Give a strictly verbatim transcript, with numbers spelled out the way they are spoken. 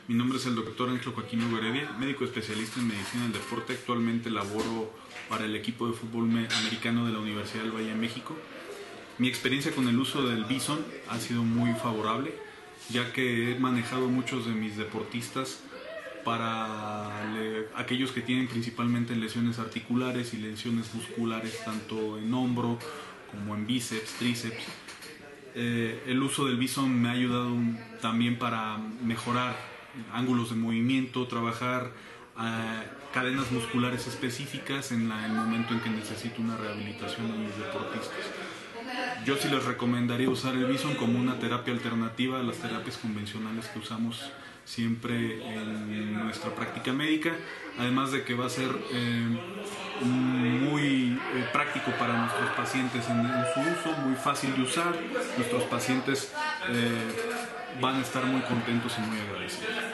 Mi nombre es el Doctor Angel Joaquin Heredia, médico especialista en medicina del deporte. Actualmente laboro para el equipo de fútbol americano de la Universidad del Valle de México. Mi experiencia con el uso del BISON ha sido muy favorable, ya que he manejado muchos de mis deportistas para le, aquellos que tienen principalmente lesiones articulares y lesiones musculares, tanto en hombro como en bíceps, tríceps. Eh, el uso del BISON me ha ayudado también para mejorar ángulos de movimiento, trabajar uh, cadenas musculares específicas en la, el momento en que necesito una rehabilitación a mis deportistas. Yo sí les recomendaría usar el BISON como una terapia alternativa a las terapias convencionales que usamos siempre en nuestra práctica médica, además de que va a ser eh, muy eh, práctico para nuestros pacientes en, en su uso, muy fácil de usar. Nuestros pacientes eh, van a estar muy contentos y muy agradecidos.